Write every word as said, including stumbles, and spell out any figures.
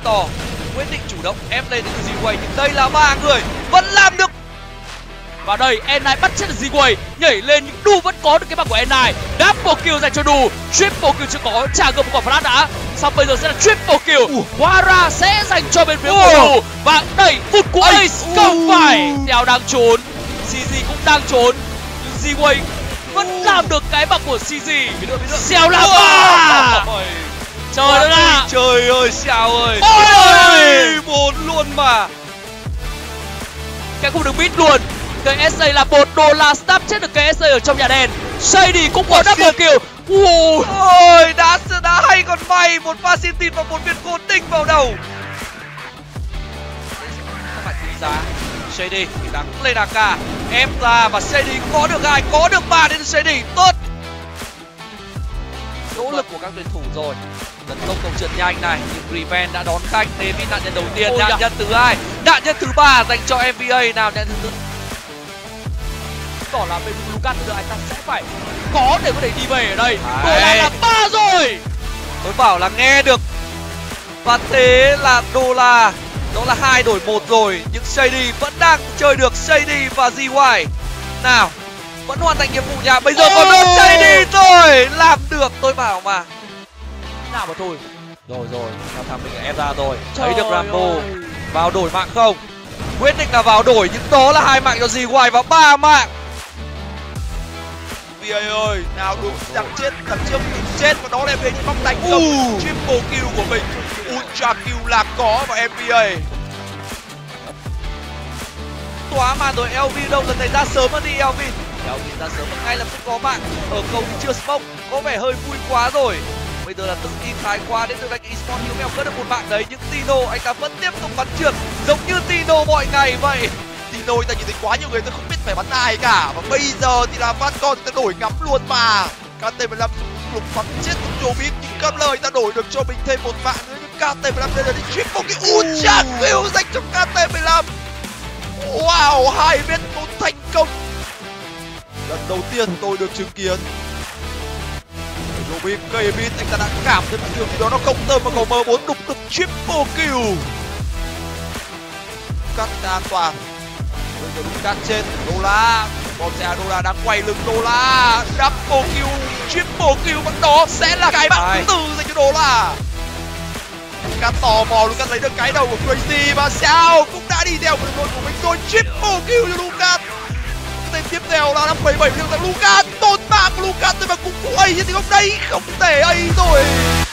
to. Quyết định chủ động ép lên từ Z-Way, nhưng đây là ba người vẫn làm được. Và đây en nine bắt chết được Z-Way, nhảy lên nhưng Du vẫn có được cái bằng của en nine. Double kill dành cho Du, triple kill chưa có, trả gồm một quả flash đã. Xong bây giờ sẽ là triple kill. Wara sẽ dành cho bên phía của Du. Và đẩy phút của Ace không phải. Theo đang trốn, xê giê cũng đang trốn. Nhưng Z-Way vẫn làm được cái bằng của xê giê. Xèo là ba. Trời ơi ạ. Trời ơi, Xèo ơi. Ôi, bốn luôn mà. Cái khu được beat luôn. ca ét a là một đô la stab chết được ca ét a ở trong nhà đèn. Shady cũng có double kill. Wow. Ôi, đã đã hay còn may, một pha xin tịt và một viên cố tinh vào đầu. Các bạn quý giá Shady đang lên a ca, ép ra và Shady có được hai, có được ba đến Shady tốt. Nỗ lực của các tuyển thủ rồi. Tấn công cầu trượt nhanh này, nhưng Riven đã đón khách. David nạn nhân đầu tiên, Ôi nạn dạ. nhân thứ hai, nạn nhân thứ ba dành cho em vê a. Nào nạn nhân thứ Tỏ là bên Lucas bây giờ anh ta sẽ phải có để có thể đi về ở đây. Đô la Đấy. là ba rồi. tôi bảo là nghe được. Và thế là đô la đó là hai đổi một rồi, nhưng Shady vẫn đang chơi được. Shady và Z-Y nào vẫn hoàn thành nhiệm vụ nhà. Bây giờ Oh. còn đốt Shady rồi, làm được, tôi bảo mà. Nào mà thôi. Rồi rồi, theo thằng mình ép ra rồi. Trời Thấy được Rambo ơi. vào đổi mạng không? Quyết định là vào đổi, nhưng đó là hai mạng cho Z-Y và ba mạng. vê a ơi, nào đúng đằng chết, đằng trước mình chết và đó là em vê những bóng đánh không. Triple kill của mình, ultra kill là có và em vê a. Tóa màn rồi, Elvin đâu, lần này ra sớm hơn đi Elvin. Elvin ra sớm và ngay lập tức có mạng ở cầu thì chưa smoke, có vẻ hơi vui quá rồi. Bây giờ là tự tin thái quá đến từ đánh eSport, Hiếu Mèo cất được một mạng đấy, nhưng Tino anh ta vẫn tiếp tục bắn trượt giống như Tino mọi ngày vậy. Tino ta nhìn thấy quá nhiều người, tôi không biết phải bắn ai cả. Và bây giờ thì là Fatcon ta đổi ngắm luôn mà. ca tê mười lăm lục bắn chết cũng nhiều biết, nhưng Cam lời ta đổi được cho mình thêm một mạng nữa. Nhưng ca tê mười lăm bây giờ đi triple kill ultra kill dành cho ca tê mười lăm. Wow, hai biết một thành công. Lần đầu tiên tôi được chứng kiến Robin Kevin, anh ta đã cảm thấy một điều gì đó nó không thơm mà cầu M bốn đục được triple kill. Cắt an toàn. Bây giờ đúng cắt trên đô la, còn xe đô la đang quay lưng đô la. Double kill, triple kill, vẫn đó sẽ là cái mạng thứ tư dành cho đô la. Cắt tò mò Lucas lấy được cái đầu của Crazy và sao cũng đã đi theo đường đôi của mình rồi. Triple kill cho Lucas. Tên tiếp theo là năm bảy bảy, Lucas tốn mạng của Lucas, nhưng mà cũng có ấy nhưng không đấy, không thể ấy rồi.